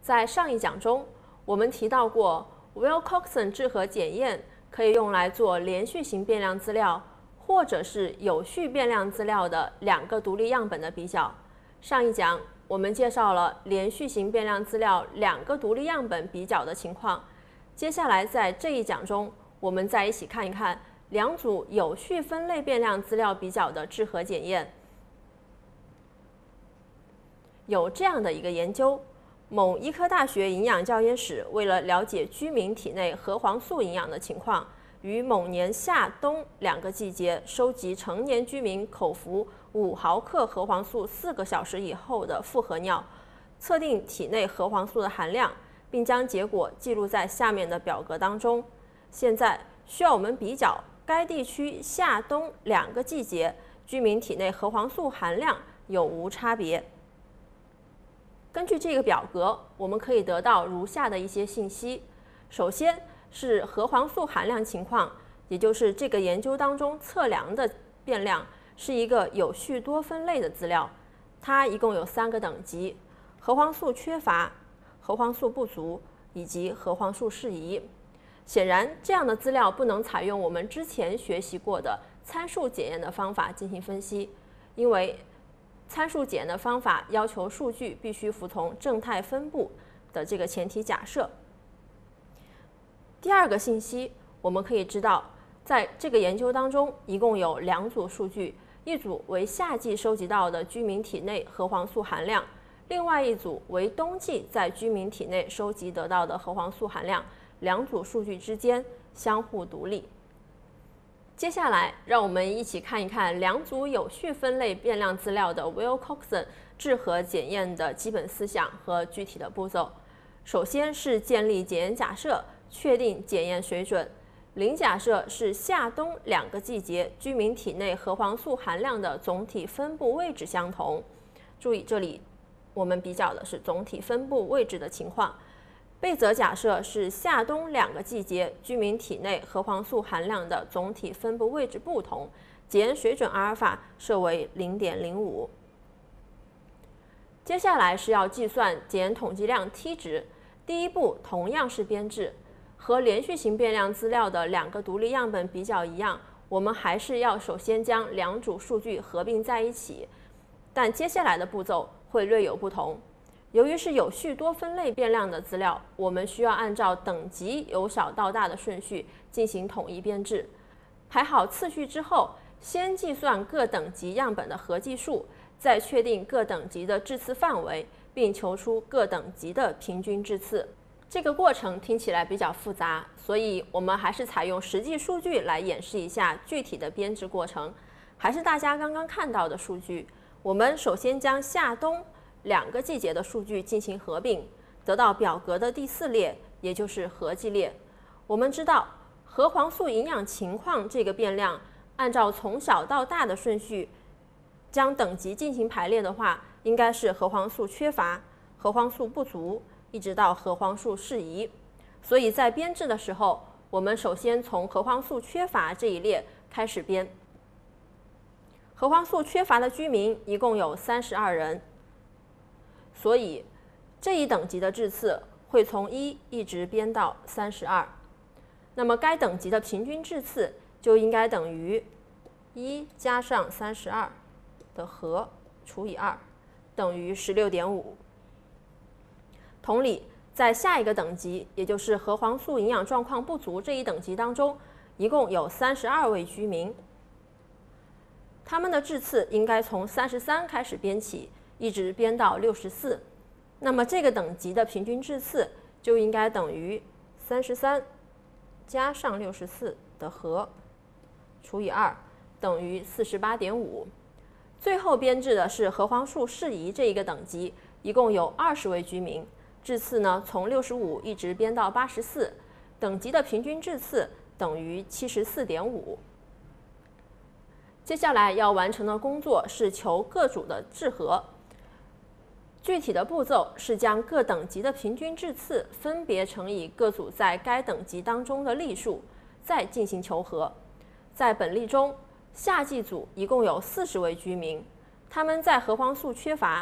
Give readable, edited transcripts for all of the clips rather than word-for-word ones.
在上一讲中，我们提到过 Wilcoxon 质核检验可以用来做连续型变量资料或者是有序变量资料的两个独立样本的比较。上一讲我们介绍了连续型变量资料两个独立样本比较的情况。接下来在这一讲中，我们再一起看一看两组有序分类变量资料比较的质核检验。有这样的一个研究，某医科大学营养教研室为了了解居民体内核黄素营养的情况，于某年夏冬2个季节收集成年居民口服5毫克核黄素4个小时以后的复合尿，测定体内核黄素的含量，并将结果记录在下面的表格当中。现在需要我们比较该地区夏冬2个季节居民体内核黄素含量有无差别。根据这个表格，我们可以得到如下的一些信息。首先是核黄素含量情况，也就是这个研究当中测量的变量是一个有序多分类的资料，它一共有3个等级：核黄素缺乏、核黄素不足以及核黄素适宜。显然，这样的资料不能采用我们之前学习过的参数检验的方法进行分析，因为参数检验的方法要求数据必须服从正态分布的这个前提假设。第二个信息，我们可以知道，在这个研究当中，一共有2组数据，一组为夏季收集到的居民体内核黄素含量，另外一组为冬季在居民体内收集得到的核黄素含量，2组数据之间相互独立。接下来，让我们一起看一看2组有序分类变量资料的 Wilcoxon 质核检验的基本思想和具体的步骤。首先是建立检验假设，确定检验水准。零假设是夏冬2个季节居民体内核黄素含量的总体分布位置相同。注意，这里我们比较的是总体分布位置的情况。贝泽假设是夏冬2个季节居民体内核黄素含量的总体分布位置不同，检验水准阿尔法设为 0.05。接下来是要计算检验统计量 t 值。第一步同样是编制，和连续型变量资料的2个独立样本比较一样，我们还是要首先将2组数据合并在一起，但接下来的步骤会略有不同。由于是有序多分类变量的资料，我们需要按照等级由小到大的顺序进行统一编制。排好次序之后，先计算各等级样本的合计数，再确定各等级的质次范围，并求出各等级的平均质次。这个过程听起来比较复杂，所以我们还是采用实际数据来演示一下具体的编制过程。还是大家刚刚看到的数据，我们首先将夏冬2个季节的数据进行合并，得到表格的第4列，也就是合计列。我们知道核黄素营养情况这个变量，按照从小到大的顺序将等级进行排列的话，应该是核黄素缺乏、核黄素不足，一直到核黄素适宜。所以在编制的时候，我们首先从核黄素缺乏这一列开始编。核黄素缺乏的居民一共有32人，所以这一等级的质次会从1一直编到32。那么该等级的平均质次就应该等于1加上32的和除以2，等于16.5。同理，在下一个等级，也就是核黄素营养状况不足这一等级当中，一共有32位居民，他们的质次应该从33开始编起，一直编到64。那么这个等级的平均质次就应该等于33加上64的和除以2，等于48.5。最后编制的是核黄素适宜这一个等级，一共有20位居民，质次呢从65一直编到84，等级的平均质次等于74.5。接下来要完成的工作是求各组的质核。具体的步骤是将各等级的平均质次分别乘以各组在该等级当中的例数，再进行求和。在本例中，夏季组一共有40位居民，他们在核黄素缺乏、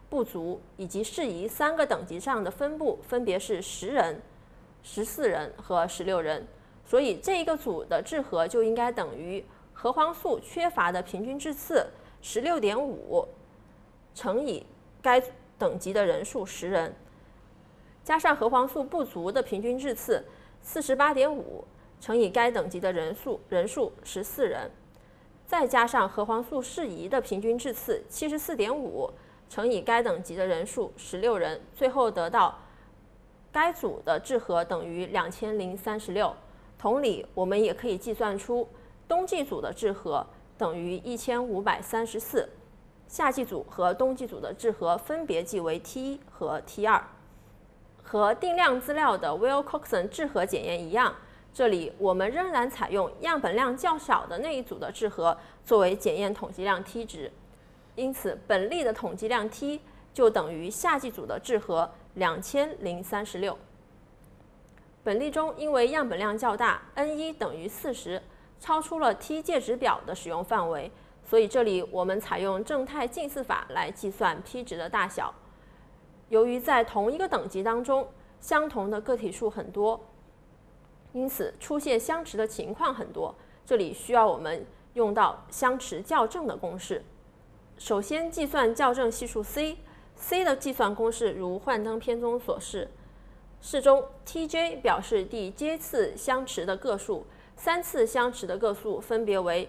不足以及适宜3个等级上的分布分别是10人、14人和16人，所以这一个组的质和就应该等于核黄素缺乏的平均质次 16.5 乘以该等级的人数10人，加上核黄素不足的平均质次 48.5 乘以该等级的人数14人，再加上核黄素适宜的平均质次 74.5 乘以该等级的人数16人，最后得到该组的质和等于2036。同理，我们也可以计算出冬季组的质和等于1534，夏季组和冬季组的质和分别记为 T1 和 T2。和定量资料的 Wilcoxon 质和检验一样，这里我们仍然采用样本量较小的那一组的质和作为检验统计量 T 值，因此本例的统计量 T 就等于夏季组的质和2036。本例中因为样本量较大 ，N1 等于40，超出了 T 介质表的使用范围，所以这里我们采用正态近似法来计算 P 值的大小。由于在同一个等级当中，相同的个体数很多，因此出现相持的情况很多，这里需要我们用到相持校正的公式。首先计算校正系数 C 的计算公式如幻灯片中所示，式中 Tj 表示第j次相持的个数，3次相持的个数分别为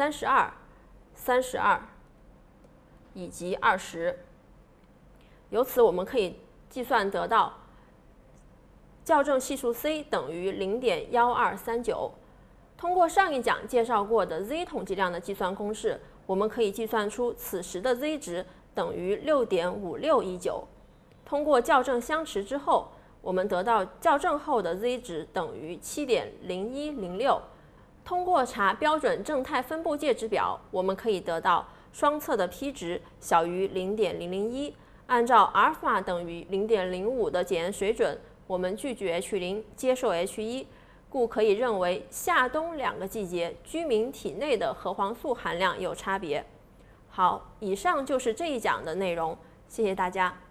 32、32以及20。由此我们可以计算得到校正系数 C 等于 0.1239。通过上一讲介绍过的 Z 统计量的计算公式，我们可以计算出此时的 Z 值等于 6.5619。通过校正相持之后，我们得到校正后的 Z 值等于 7.0106。通过查标准正态分布介质表，我们可以得到双侧的 P 值小于 0.001。按照阿尔法等于 0.05 的检验水准，我们拒绝 H0， 接受 H1， 故可以认为夏冬2个季节居民体内的核黄素含量有差别。好，以上就是这一讲的内容，谢谢大家。